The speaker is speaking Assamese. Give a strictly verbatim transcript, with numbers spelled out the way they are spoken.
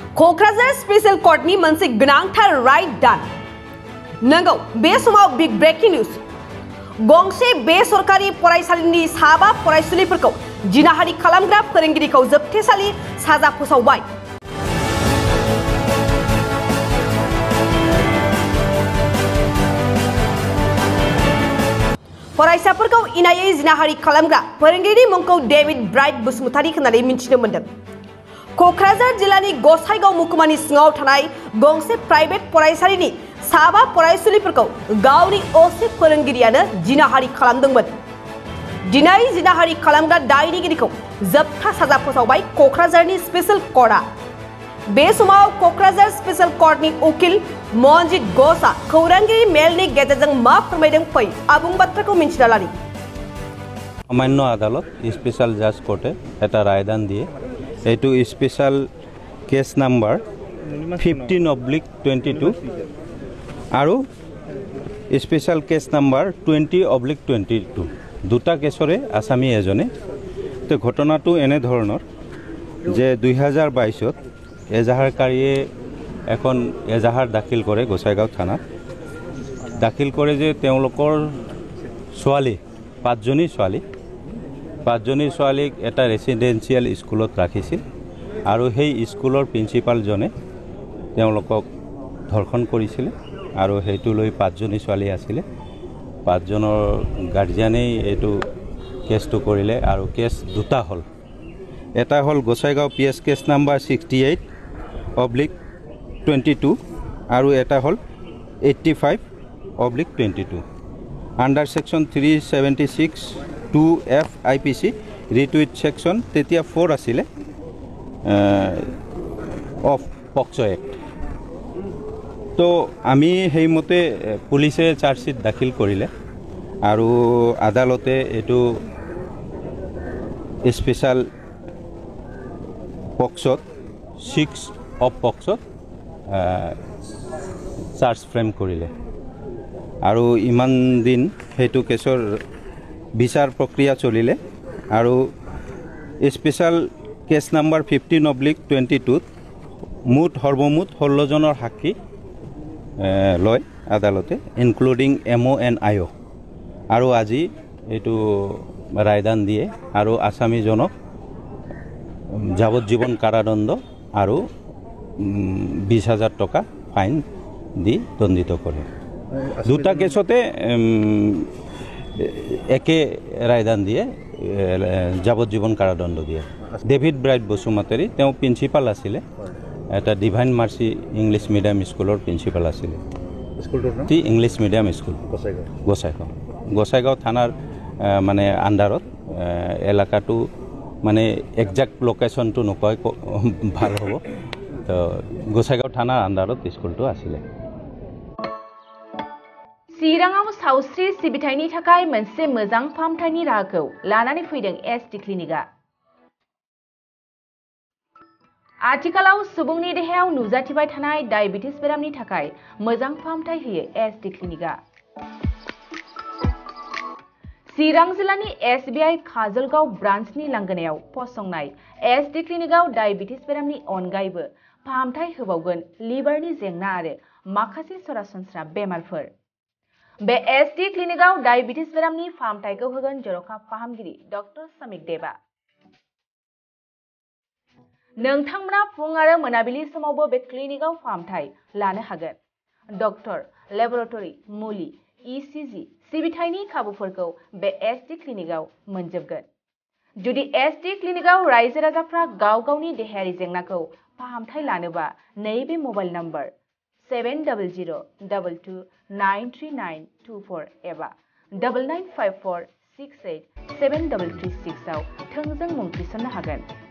क'क्राझार स्पेशल कर्टनि मोनसे गोनांथार राय दान नंगौ बे समाव बिग ब्रेकिं निउज गंसे बेसरकारि फरायसालिनि साबा फरायसुलिफोरखौ जिनाहारि खालामग्रा फोरोंगिरिखौ जोबथेसालि साजा फोसावबाय। फरायसाफोरखौ इनायै जिनाहारि खालामग्रा फोरोंगिरिनि मुंखौ डेभिड ब्राइट बसुमतारी होननानै मिथिनो मोन्दों। क'क्राझार जिल्लानि गसाइगाव महकुमानि सिङाव थानाय गंसे प्राइभेट फरायसालिनि साबा फरायसुलिफोरखौ गावनि असे फोरोंगिरियानो जिनाहारि खालामदोंमोन। दिनै जिनाहारि खालामग्रा दायनिगिरिखौ जोबथा साजा फोसावबाय क'क्राझारनि स्पेशल कर्टआ। बे समाव क'क्राझार स्पेशल कर्टनि उकिल मनजित घोषआ खौरांगिरि मेलनि गेजेरजों मा फोरमायदों फै आबुं बाथ्राखौ मिन्थिना लानि। सामान्य आदाলত स्पेशल जज कोर्टे এটা রায়দান দিয়ে এইটো special case number fifteen oblique twenty two আৰু special case number twenty oblique twenty two দুটা কেছৰে আসামী এজনে তো ঘটনাটো এনে ধৰণৰ যে দুই হাজাৰ বাইছত এজাহাৰকাৰীয়ে এখন এজাহাৰ দাখিল কৰে গোসাইগাঁও থানাত দাখিল কৰে যে তেওঁলোকৰ ছোৱালী পাঁচজনী ছোৱালী পাঁচজনী ছোৱালীক এটা ৰেচিডেন্সিয়েল স্কুলত ৰাখিছিল আৰু সেই স্কুলৰ প্ৰিন্সিপালজনে তেওঁলোকক ধৰ্ষণ কৰিছিল আৰু সেইটো লৈ পাঁচজনী ছোৱালী আছিল পাঁচজনৰ গাৰ্জিয়ানেই এইটো কেছটো কৰিলে আৰু কেছ দুটা হ'ল এটা হ'ল Gossaigaon P S case number sixty eight oblique twenty two আৰু এটা হ'ল eighty five oblique twenty two under section three seventy six two F I P C read with section তেতিয়া ফ'ৰ আছিলে অফ পক্সো এক্ট তো আমি সেইমতে পুলিচে চাৰ্জশ্বিট দাখিল কৰিলে আৰু আদালতে এইটো স্পেশাল পক্সোত ছিক্স অফ পক্সোত চাৰ্জ ফ্ৰেম কৰিলে আৰু ইমান দিন সেইটো কেছৰ বিচাৰ প্ৰক্ৰিয়া চলিলে আৰু special case number fifteen oblique twenty টুত মুঠ সৰ্বমুঠ ষোল্লজনৰ সাক্ষী লয় আদালতে including M O' and I O' আৰু আজি এইটো ৰায়দান দিয়ে আৰু আসামীজনক যাৱজ্জীৱন কাৰাদণ্ড আৰু বিশ হাজাৰ টকা ফাইন দি দণ্ডিত কৰে। দুটা কেছতে একে ৰায়দান দিয়ে যাৱজ্জীৱন কাৰাদণ্ড দিয়ে। ডেভিড ব্ৰাইট বসুমতাৰী তেওঁ প্ৰিন্সিপাল আছিলে এটা ডিভাইন মাৰ্চি ইংলিছ মিডিয়াম স্কুলৰ প্ৰিন্সিপাল আছিলে টি English medium school Gossaigaon Gossaigaon থানাৰ মানে আণ্ডাৰত এলেকাটো মানে একজেক্ট লোকেশ্যনটো নকয় ভাল হ'ব তো গোসাইগাঁও থানাৰ আণ্ডাৰত স্কুলটো আছিলে। चिराङाव सावस्रि सिबिथायनि थाखाय मोनसे मोजां फाहामथायनि राहाखौ लानानै फैदों एसटी क्लिनिकआ। आथिखालाव सुबुंनि देहायाव नुजाथिबाय थानाय डायबिटिस बेरामनि थाखाय मोजां फाहामथाय होयो एसटी क्लिनिकआ। चिरां जिल्लानि एसबिआई काजलगाव ब्रान्चनि लांगोनायाव फसंनाय एसटी क्लिनिकआव डायबिटिस बेरामनि अनगायैबो फाहामथाय होबावगोन लिभारनि जेंना आरो माखासे सरासनस्रा बेमारफोर। बे एसटी क्लिनिकआव डायबिटिस बेरामनि फाहामथायखौ होगोन जर'खा फाहामगिरि डक्टर समिक देबा। नोंथांमोना फुं आरो मोनाबिलि समावबो बे क्लिनिकआव फाहामथाय लानो हागोन। डक्टर लेबरेटरि मुलि इसिजि सिबिथायनि खाबुफोरखौ बे एसटी क्लिनिकआव मोनजोबगोन। जुदि एसटी क्लिनिकआव रायजो राजाफ्रा गाव गावनि देहायारि जेंनाखौ फाहामथाय लानोबा नैबे mobile number seven double zero' double two nine three nine two four एबा double nine five four six eight seven double three six आव थोंजों मुं थिसननो हागोन।